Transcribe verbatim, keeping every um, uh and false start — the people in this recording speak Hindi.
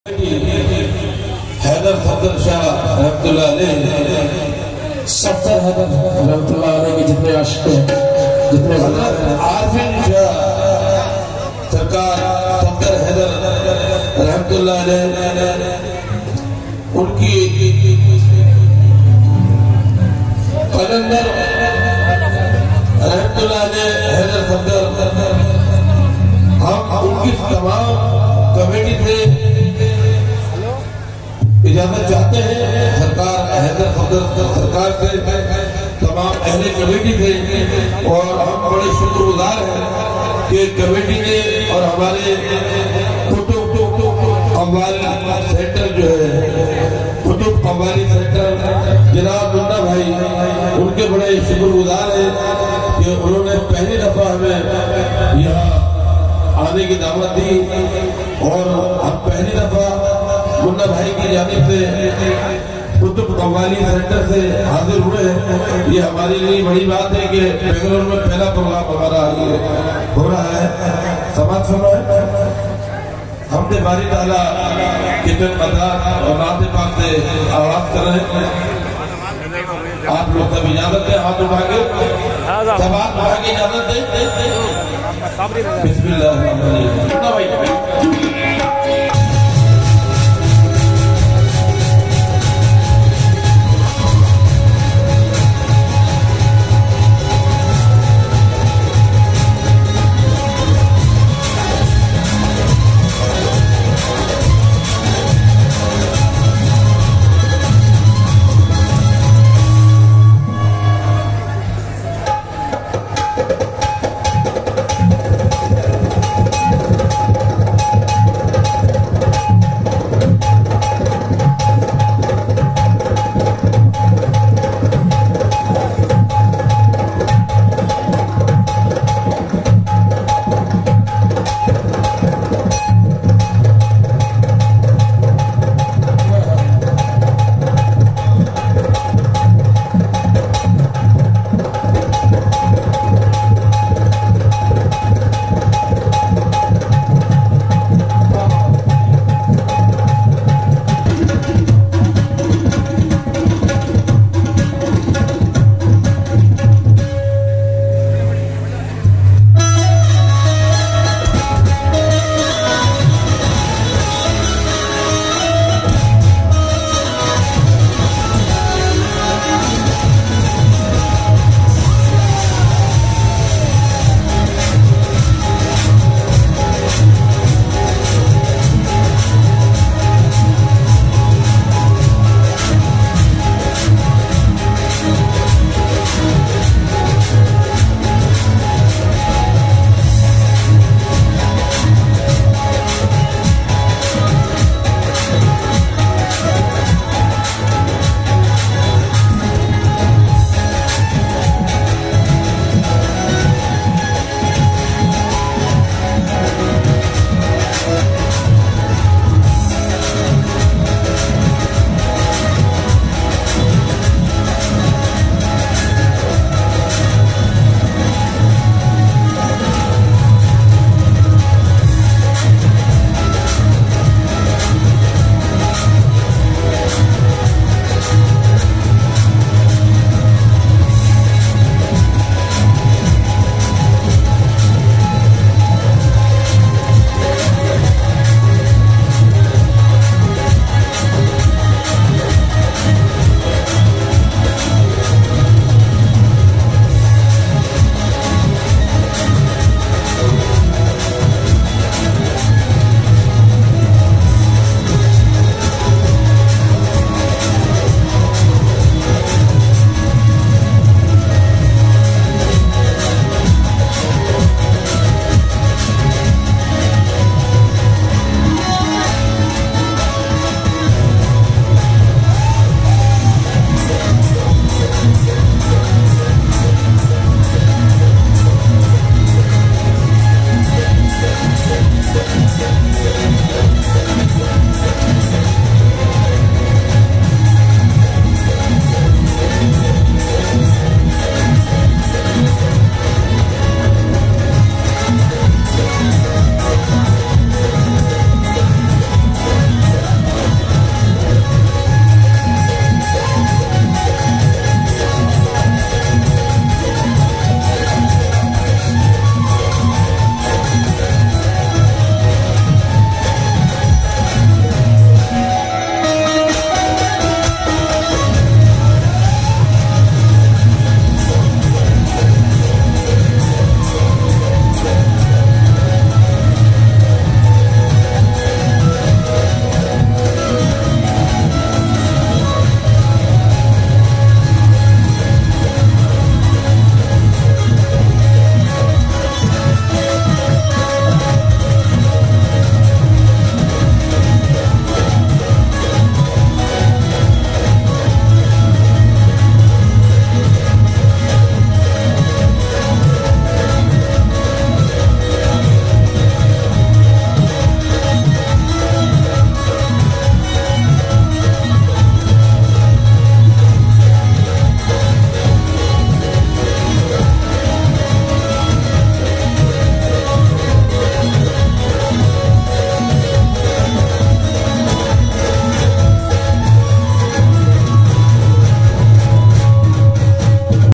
हैदर सफदर शाह रहमतुल्लाह अलैह, सफदर हैदर रहमतुल्लाह अलैह के जितने आशिक हैं, जितने आरफिन शाह सरकार सफदर हैदर रहमतुल्लाह अलैह, उनकी कलंदर रहमतुल्लाह अलैह हैदर सफदर, हम उनकी तमाम कमेटी से इजाजत चाहते हैं। सरकार हैदर सफदर सरकार से, तमाम अहले कमेटी से, और हम बड़े शुक्रगुजार हैं कि कमेटी ने और हमारे कुतुब कव्वाली सेंटर जो है, कुतुब कव्वाली सेंटर जनाब मुन्ना भाई, उनके बड़े शुक्रगुजार हैं कि उन्होंने पहली दफा हमें यहाँ आने की दावत दी, और हम पहली दफा मुन्ना भाई की जानिब से कुतुब कव्वाली सेंटर से हाजिर हुए हैं। ये हमारे लिए बड़ी बात है कि बेंगलुरु में पहला प्रोग्राम हमारा ये हो रहा है। समाज समय हमने बारी ताला कितने मदार और नाते पाक से आवाज कर रहे हैं। आप लोग सब इजाजत है, हाथ उठा के सब हाथ उठा के इजाजत दे। बिस्मिल्लाह भाई।